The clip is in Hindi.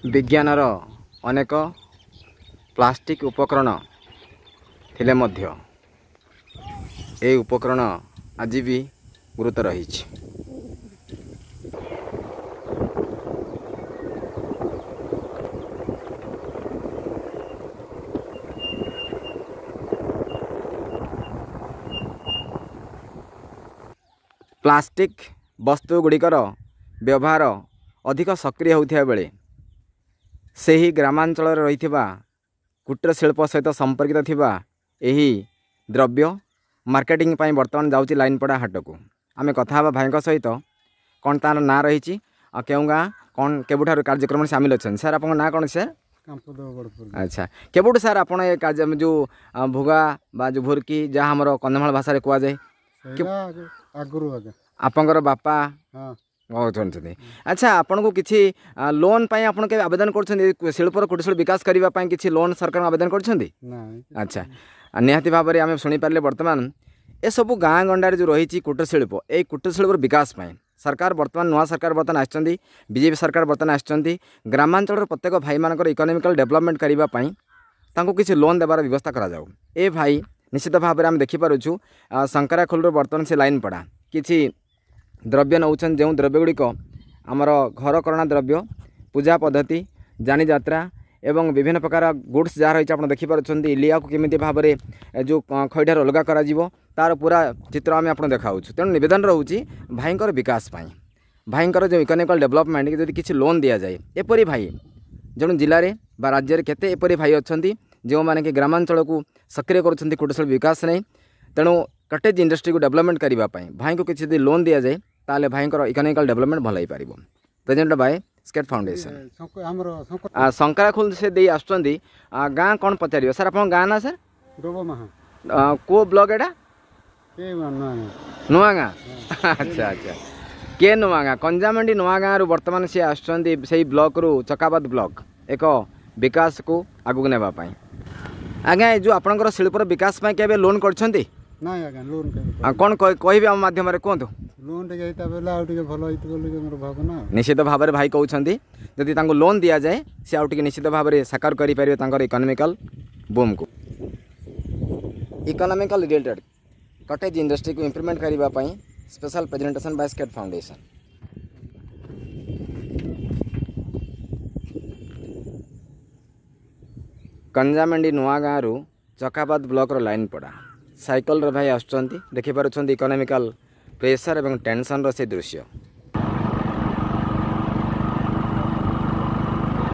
विज्ञानर अनेक प्लास्टिक उपकरण थिले मध्य ए उपकरण आज भी गुरुतर रही। प्लास्टिक वस्तु गुड़िकर व्यवहार अधिक सक्रिय होता बेले से ग्रामांचल रही कुटीर शिल्प सहित संपर्कित थिबा एही द्रव्य मार्केटिंग पाई बर्तमान जाउची लाइनपड़ा हाट को आमे कथा भाई सहित कौन तार ना रही क्यों गाँ कौन केबुठार कार्यक्रम सामिल अच्छा सर आप ना कौन सर? अच्छा केबुठ सर आप कार्य जो भुगा बा जो भुरकी जहाँ आम कंधमाल भाषा कह जाए आपंकर बापा कहते। अच्छा आपन को किसी लोन पाई आपन के आवेदन कर शिल्पर कुटीर शिल्प विकास करने किसी लोन सरकार आवेदन कर? अच्छा निहाती भाव में आम शुणी पारे बर्तमान ए सब गाँ गंडार जो रही कुटीर शिल्प ये कुटीर शिल्पर विकास पाई सरकार बर्तमान नुआ सरकार बर्तमान आछंती बीजेपी सरकार बर्तमान आछंती ग्रामांचल प्रत्येक भाई मानकर इकोनॉमिकल डेवलपमेंट करबा पई तांको किसी लोन देवार व्यवस्था करा जाऊ। ए भाई निश्चित भाव में आम देखिपुँ शंकराखोल बर्तमान से लाइन पड़ा किसी द्रव्य नौछन जो द्रव्य गुड़िक आमर घर करणा द्रव्य पूजा पद्धति जानी यात्रा एवं विभिन्न प्रकार गुड्स जहाँ रही आप देखिपुँ लिया को केमी भाव में जो खैठार अलग कर तार पूरा चित्र आम आप देखा तेणु नवेदन रोचे भाईंकर विकास भाईंकर जो इकोनॉमिकल डेवलपमेंट जदि किसी लोन दि जाए एपरी भाई जो जिले बा राज्य में केते एपरी भाई अच्छा जो मैंने कि ग्रामांचल को सक्रिय कर कुटीर शिल्प विकास नहीं तेणु कटेज इंडस्ट्री को डेवलपमेंट करने भाई को किसी लोन दि जाए ताले भाईंकर इकोनॉमिकल डेवलपमेंट भल हो पार। Present by skate foundation Shankarakhol से दे आसुँच गाँ कौन पचार सर आप गाँ ना सर को ब्लॉक एटा नुआ गाँ? अच्छा अच्छा के नुआ गाँ कंजामंडी नुआ गाँ रु बर्तमान सी आसुँच ब्लॉक रु चकाबाद ब्लॉक एक विकास को आगू नेबाई। आज्ञा जो आपंकर शिल्पर विकास के लोन कर कौन कह माध्यम कहतु निश्चित भाव में भाई कहते जदि लोन दि जाए सी आउ निश्चित भाव में साकार करें इकोनॉमिकल बूम को इकोनॉमिकल रिलेटेड कटेज इंडस्ट्री को इम्प्रूवमेंट करने special presentation by skate foundation. Kanjamandi नुआ गाँ रु चकाबाद ब्लॉक लाइन पड़ा साइकल भाई आसुँच देखिपुँ इकोनॉमिकल प्रेशर एवं टेंशन से दृश्य।